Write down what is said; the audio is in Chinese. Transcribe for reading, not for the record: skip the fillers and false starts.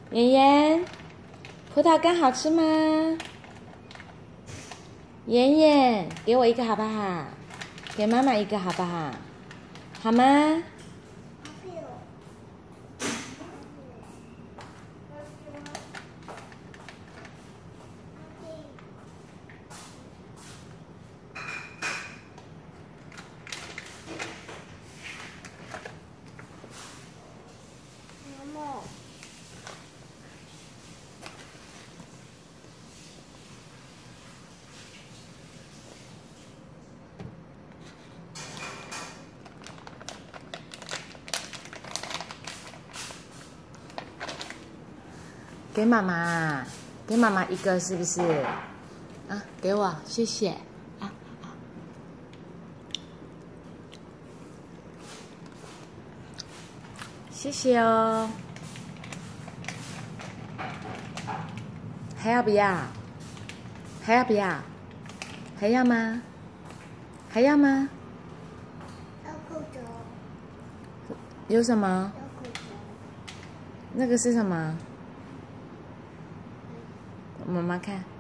妍妍，葡萄干好吃吗？妍妍，给我一个好不好？给妈妈一个好不好？好吗？给妈妈，给妈妈一个是不是？啊，给我，谢谢。啊，谢谢哦。还要不要？还要不要？还要吗？还要吗？ 要口罩。 有什么？ 要口罩。 那个是什么？妈妈看。